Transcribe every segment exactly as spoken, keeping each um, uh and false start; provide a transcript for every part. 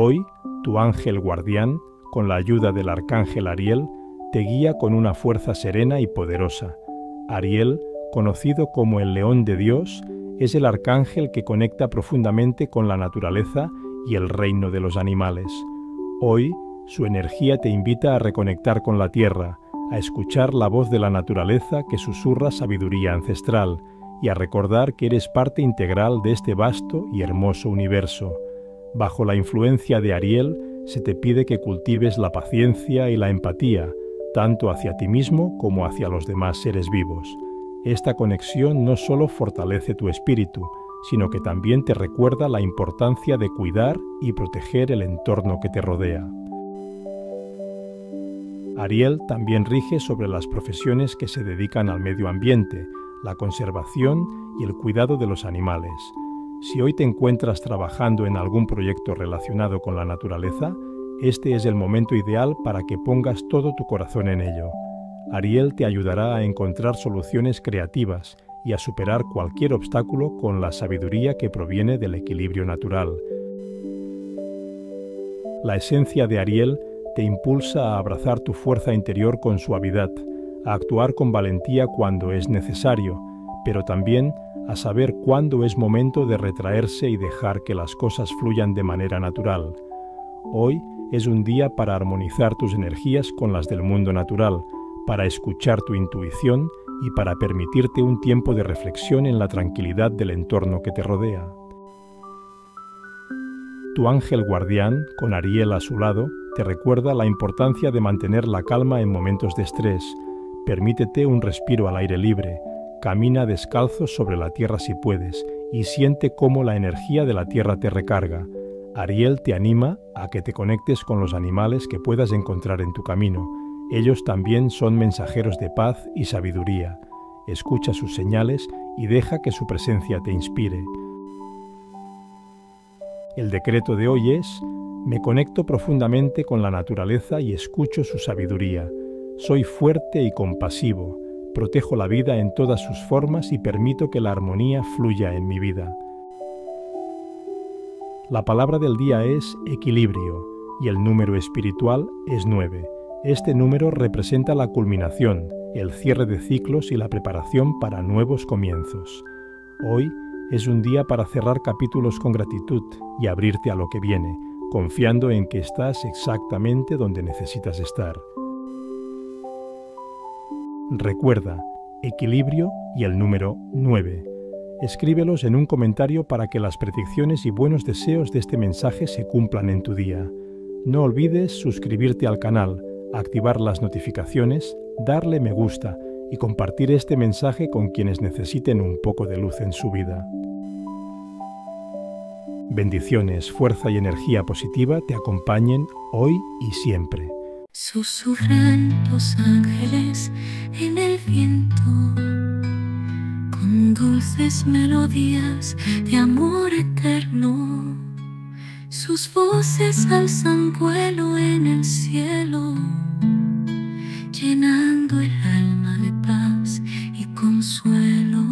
Hoy, tu ángel guardián, con la ayuda del arcángel Ariel, te guía con una fuerza serena y poderosa. Ariel, conocido como el León de Dios, es el arcángel que conecta profundamente con la naturaleza y el reino de los animales. Hoy, su energía te invita a reconectar con la tierra, a escuchar la voz de la naturaleza que susurra sabiduría ancestral y a recordar que eres parte integral de este vasto y hermoso universo. Bajo la influencia de Ariel, se te pide que cultives la paciencia y la empatía, tanto hacia ti mismo como hacia los demás seres vivos. Esta conexión no solo fortalece tu espíritu, sino que también te recuerda la importancia de cuidar y proteger el entorno que te rodea. Ariel también rige sobre las profesiones que se dedican al medio ambiente, la conservación y el cuidado de los animales. Si hoy te encuentras trabajando en algún proyecto relacionado con la naturaleza, este es el momento ideal para que pongas todo tu corazón en ello. Ariel te ayudará a encontrar soluciones creativas y a superar cualquier obstáculo con la sabiduría que proviene del equilibrio natural. La esencia de Ariel te impulsa a abrazar tu fuerza interior con suavidad, a actuar con valentía cuando es necesario, pero también a saber cuándo es momento de retraerse y dejar que las cosas fluyan de manera natural. Hoy es un día para armonizar tus energías con las del mundo natural, para escuchar tu intuición y para permitirte un tiempo de reflexión en la tranquilidad del entorno que te rodea. Tu ángel guardián, con Ariel a su lado, te recuerda la importancia de mantener la calma en momentos de estrés. Permítete un respiro al aire libre, camina descalzo sobre la tierra si puedes y siente cómo la energía de la tierra te recarga. Ariel te anima a que te conectes con los animales que puedas encontrar en tu camino. Ellos también son mensajeros de paz y sabiduría. Escucha sus señales y deja que su presencia te inspire. El decreto de hoy es: me conecto profundamente con la naturaleza y escucho su sabiduría. Soy fuerte y compasivo. Protejo la vida en todas sus formas y permito que la armonía fluya en mi vida. La palabra del día es equilibrio y el número espiritual es nueve. Este número representa la culminación, el cierre de ciclos y la preparación para nuevos comienzos. Hoy es un día para cerrar capítulos con gratitud y abrirte a lo que viene, confiando en que estás exactamente donde necesitas estar. Recuerda, equilibrio y el número nueve. Escríbelos en un comentario para que las predicciones y buenos deseos de este mensaje se cumplan en tu día. No olvides suscribirte al canal, activar las notificaciones, darle me gusta y compartir este mensaje con quienes necesiten un poco de luz en su vida. Bendiciones, fuerza y energía positiva te acompañen hoy y siempre. Susurran los ángeles en el viento, con dulces melodías de amor eterno. Sus voces alzan vuelo en el cielo, llenando el alma de paz y consuelo.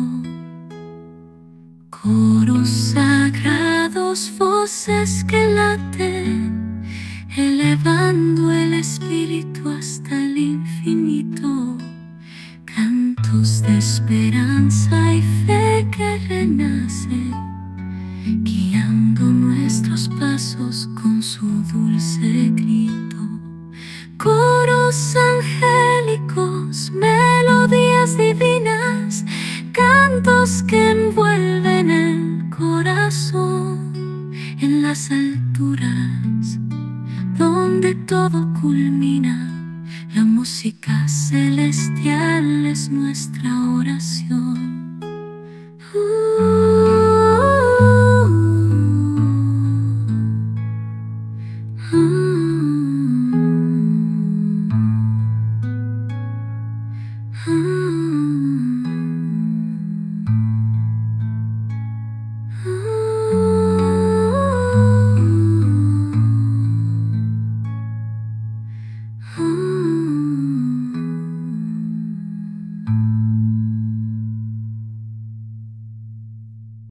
Coros sagrados, voces que laten, elevando el espíritu hasta el infinito. Cantos de esperanza y fe que renacen, guiando nuestros pasos con su dulce grito. Coros angélicos, melodías divinas, cantos que envuelven el corazón. En las alturas, donde todo culmina, la música celestial es nuestra oración.